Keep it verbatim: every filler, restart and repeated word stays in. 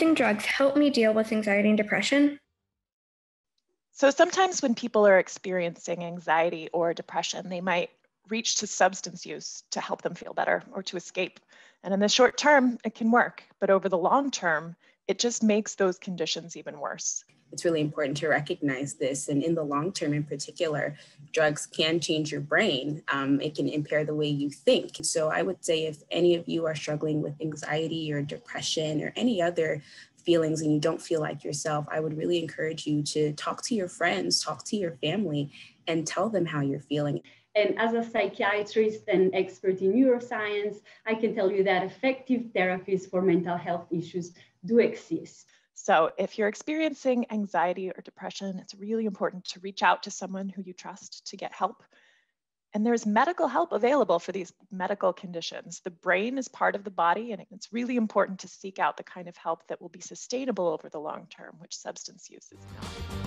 using drugs help me deal with anxiety and depression? So sometimes when people are experiencing anxiety or depression, they might reach to substance use to help them feel better or to escape. And in the short term, it can work, but over the long term, it just makes those conditions even worse. It's really important to recognize this. And in the long term in particular, drugs can change your brain. Um, it can impair the way you think. So I would say if any of you are struggling with anxiety or depression or any other feelings and you don't feel like yourself, I would really encourage you to talk to your friends, talk to your family, and tell them how you're feeling. And as a psychiatrist and expert in neuroscience, I can tell you that effective therapies for mental health issues do exist. So if you're experiencing anxiety or depression, it's really important to reach out to someone who you trust to get help. And there's medical help available for these medical conditions. The brain is part of the body, and it's really important to seek out the kind of help that will be sustainable over the long term, which substance use is not.